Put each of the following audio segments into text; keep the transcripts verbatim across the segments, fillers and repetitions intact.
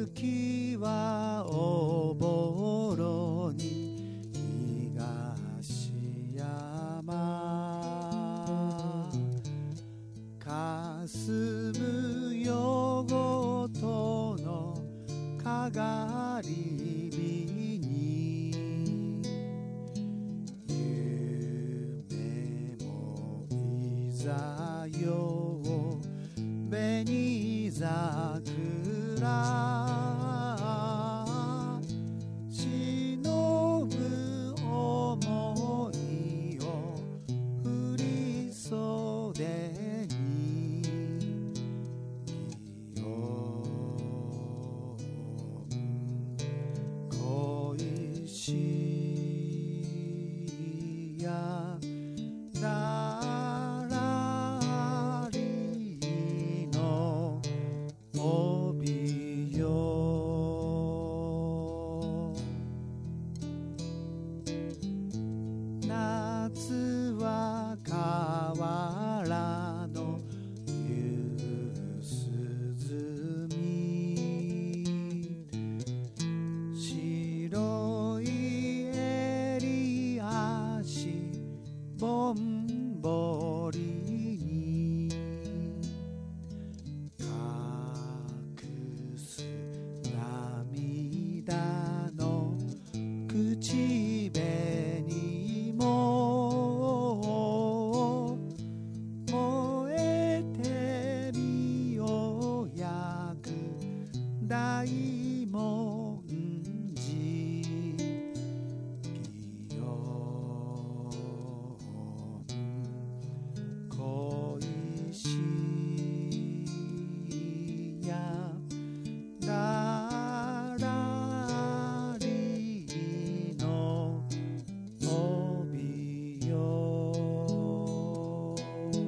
雪はおぼろに東山かすむ夜ごとのかがり火に夢もいざよ紅桜忍ぶ想いを振り袖によ恋しやだらりの帯よ夏は河原の夕涼み白い襟足ぼんぼりに隠す涙の口紅も燃えてみよ焼く大文字祇園恋しやだらりの帯よ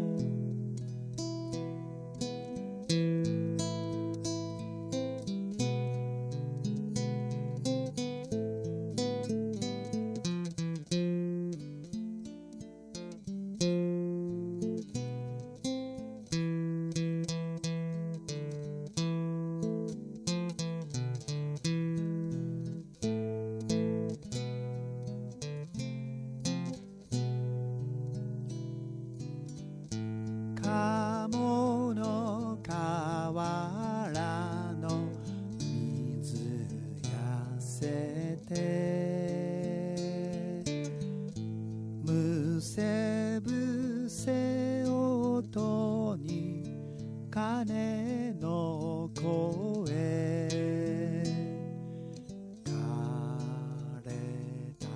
鴨の河原の水やせてむせぶせ音に鐘の声枯れた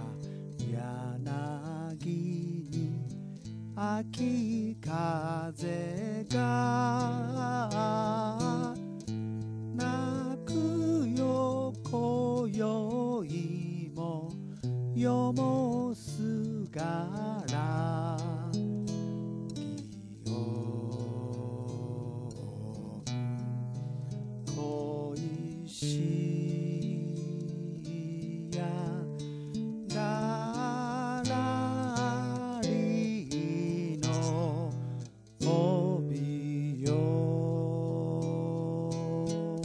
柳に秋風が泣くよ今宵もよもすがら祇園恋しやだらりの帯よ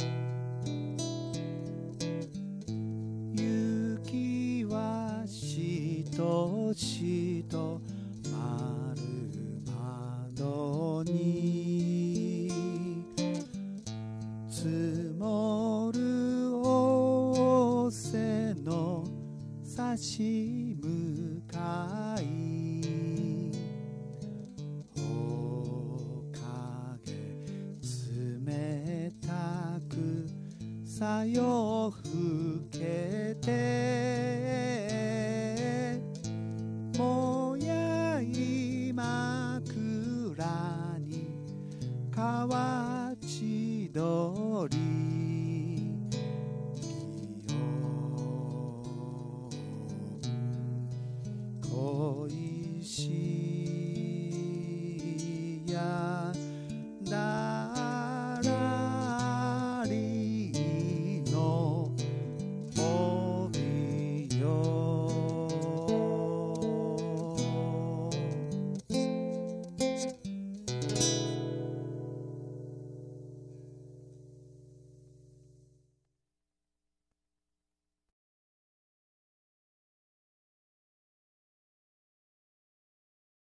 雪はしとしと丸窓に積もる仰せの差し向かいおかげ冷たくさよふけてもやい枕に河内鳥恋しやだらりの帯よ